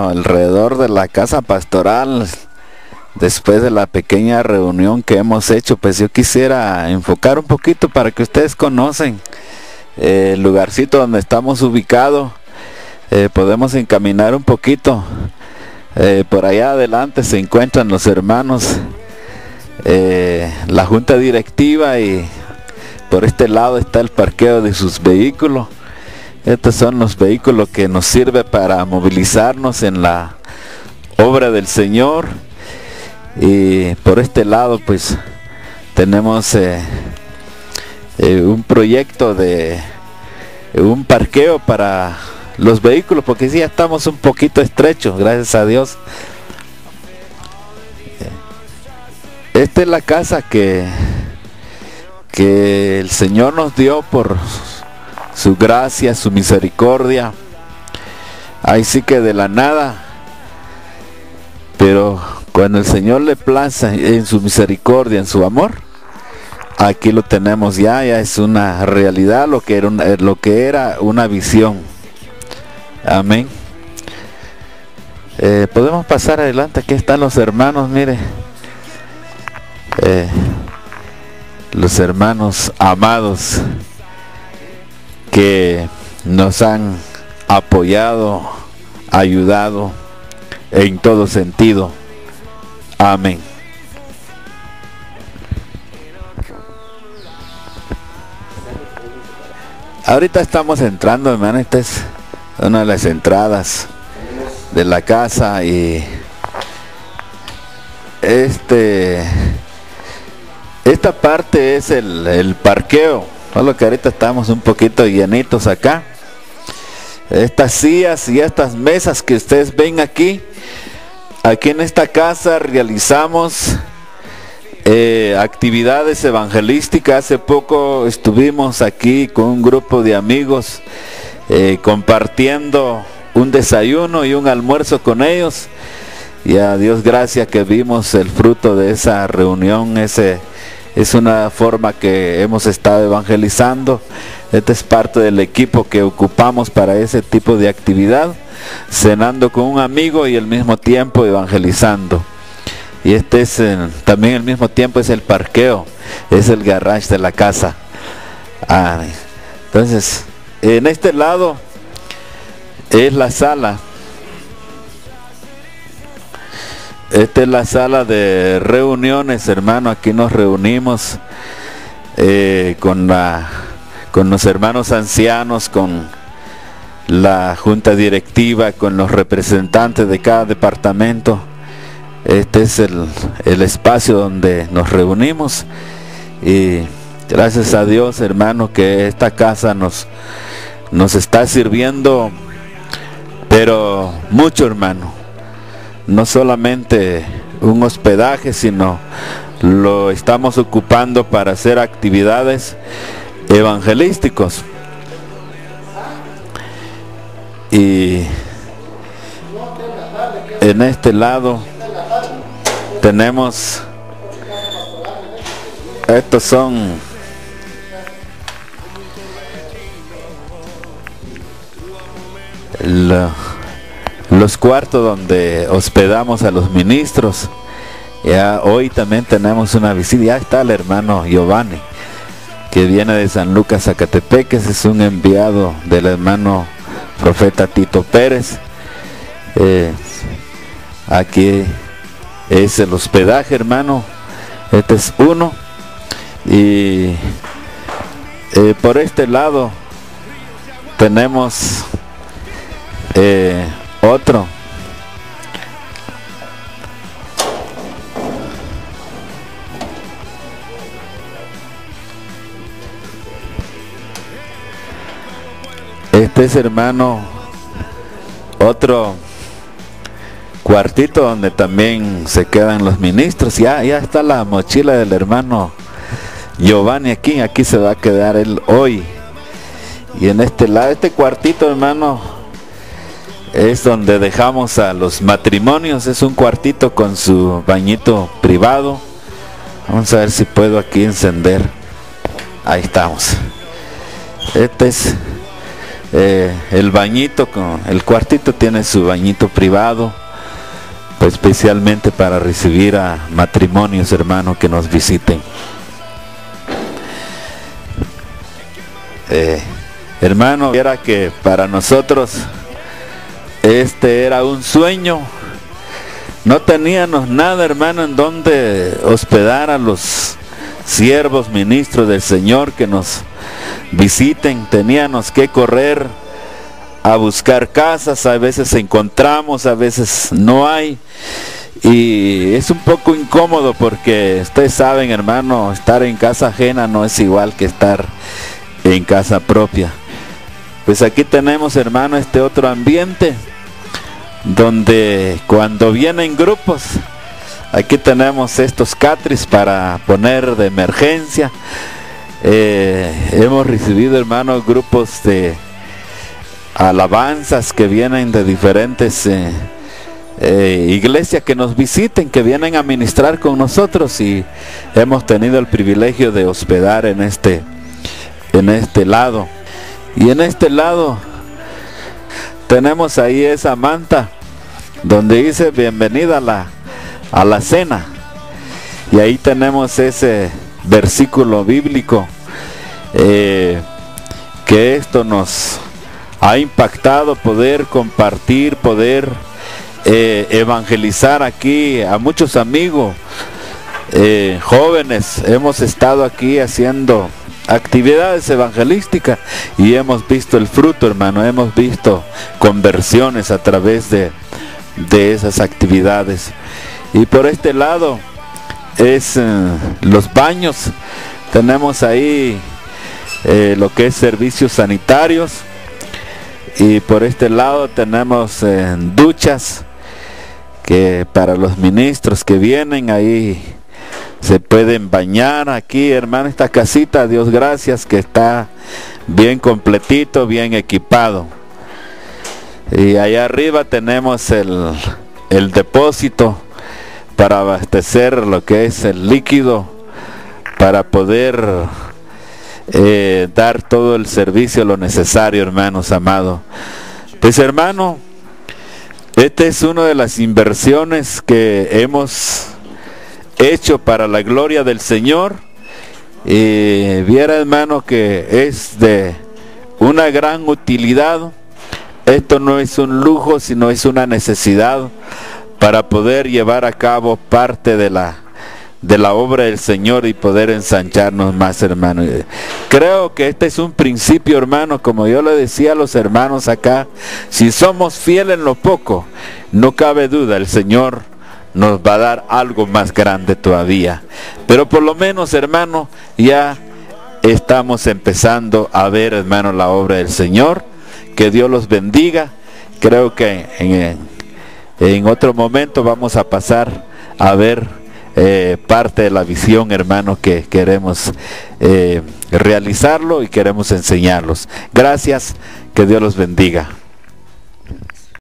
hermano, alrededor de la casa pastoral. Después de la pequeña reunión que hemos hecho, pues yo quisiera enfocar un poquito para que ustedes conocen el lugarcito donde estamos ubicados. Podemos encaminar un poquito. Por allá adelante se encuentran los hermanos, la junta directiva, y por este lado está el parqueo de sus vehículos. Estos son los vehículos que nos sirven para movilizarnos en la obra del Señor. Y por este lado pues tenemos un proyecto de un parqueo para los vehículos, porque sí, ya estamos un poquito estrechos, gracias a Dios. Esta es la casa que el Señor nos dio por su gracia, su misericordia. Ahí sí que de la nada, pero cuando el Señor le plaza en su misericordia, en su amor, aquí lo tenemos ya es una realidad, lo que era una visión. Amén. Podemos pasar adelante. Aquí están los hermanos, mire, los hermanos amados que nos han apoyado, ayudado en todo sentido. Amén. Ahorita estamos entrando, hermano. Esta es una de las entradas de la casa, y esta parte es el parqueo. Solo que ahorita estamos un poquito llenitos acá. Estas sillas y estas mesas que ustedes ven aquí en esta casa realizamos actividades evangelísticas. Hace poco estuvimos aquí con un grupo de amigos compartiendo un desayuno y un almuerzo con ellos, y a Dios gracias que vimos el fruto de esa reunión. Es una forma que hemos estado evangelizando. Este es parte del equipo que ocupamos para ese tipo de actividad, cenando con un amigo y al mismo tiempo evangelizando. Y este es también al mismo tiempo es el parqueo, es el garage de la casa. Entonces, en este lado es la sala. Esta es la sala de reuniones, hermano. Aquí nos reunimos con los hermanos ancianos, con la junta directiva, con los representantes de cada departamento. Este es el espacio donde nos reunimos, y gracias a Dios, hermano, que esta casa nos está sirviendo, pero mucho, hermano. No solamente un hospedaje, sino lo estamos ocupando para hacer actividades evangelísticos. Y en este lado tenemos, estos son los cuartos donde hospedamos a los ministros. Ya hoy también tenemos una visita. Ya está el hermano Giovanni, que viene de San Lucas, Zacatepec. Ese es un enviado del hermano profeta Tito Pérez. Aquí es el hospedaje, hermano. Este es uno. Y por este lado tenemos otro. Este es, hermano, otro cuartito donde también se quedan los ministros. Ya está la mochila del hermano Giovanni aquí se va a quedar él hoy. Y en este lado, este cuartito, hermano, es donde dejamos a los matrimonios. Es un cuartito con su bañito privado. Vamos a ver si puedo aquí encender. Ahí estamos. Este es el bañito, el cuartito tiene su bañito privado, pues especialmente para recibir a matrimonios, hermano, que nos visiten. Hermano, era que para nosotros este era un sueño. No teníamos nada, hermano, en donde hospedar a los siervos ministros del Señor que nos visiten. Teníamos que correr a buscar casas, a veces encontramos, a veces no hay, y es un poco incómodo porque ustedes saben, hermano, estar en casa ajena no es igual que estar en casa propia. Pues aquí tenemos, hermano, este otro ambiente donde cuando vienen grupos, aquí tenemos estos catris para poner de emergencia. Hemos recibido, hermanos, grupos de alabanzas que vienen de diferentes iglesias que nos visiten, que vienen a ministrar con nosotros, y hemos tenido el privilegio de hospedar en este lado. Y en este lado tenemos ahí esa manta donde dice bienvenida a la cena, y ahí tenemos ese versículo bíblico que esto nos ha impactado, poder compartir, poder evangelizar aquí a muchos amigos jóvenes. Hemos estado aquí haciendo actividades evangelísticas y hemos visto el fruto, hermano. Hemos visto conversiones a través de esas actividades. Y por este lado es los baños. Tenemos ahí lo que es servicios sanitarios, y por este lado tenemos duchas que para los ministros que vienen ahí se pueden bañar. Aquí, hermano, esta casita, Dios gracias, que está bien completito, bien equipado. Y allá arriba tenemos el depósito para abastecer lo que es el líquido, para poder dar todo el servicio, lo necesario, hermanos amados. Pues, hermano, esta es una de las inversiones que hemos hecho para la gloria del Señor. Y viera, hermano, que es de una gran utilidad. Esto no es un lujo, sino es una necesidad para poder llevar a cabo parte de la obra del Señor y poder ensancharnos más, hermano. Creo que este es un principio, hermano, como yo le decía a los hermanos acá: si somos fieles en lo poco, no cabe duda, el Señor nos va a dar algo más grande todavía. Pero por lo menos, hermano, ya estamos empezando a ver, hermano, la obra del Señor. Que Dios los bendiga. Creo que en otro momento vamos a pasar a ver parte de la visión, hermano, que queremos realizarlo y queremos enseñarlos. Gracias, que Dios los bendiga.